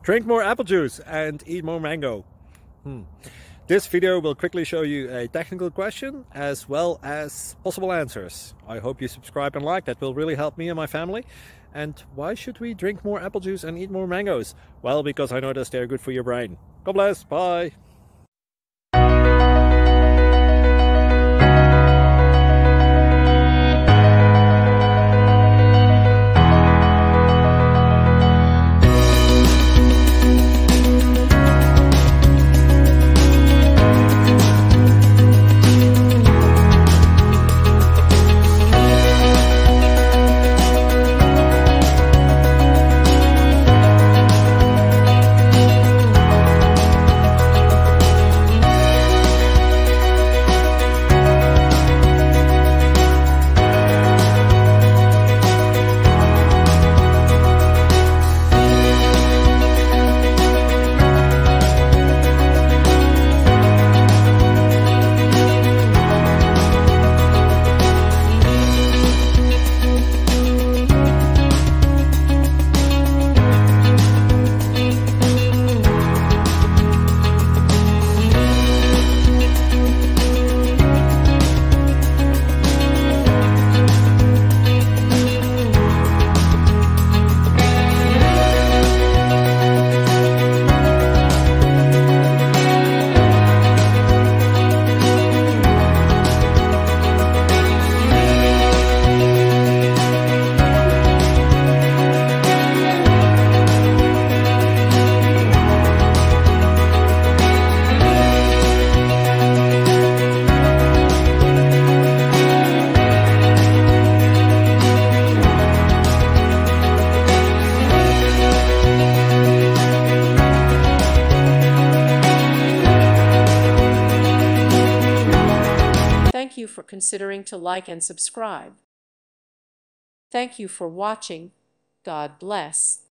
Drink more apple juice and eat more mango. This video will quickly show you a technical question as well as possible answers. I hope you subscribe and like, that will really help me and my family. And why should we drink more apple juice and eat more mangoes? Well, because I noticed they're good for your brain. God bless, bye! Thank you for considering to like and subscribe. Thank you for watching. God bless.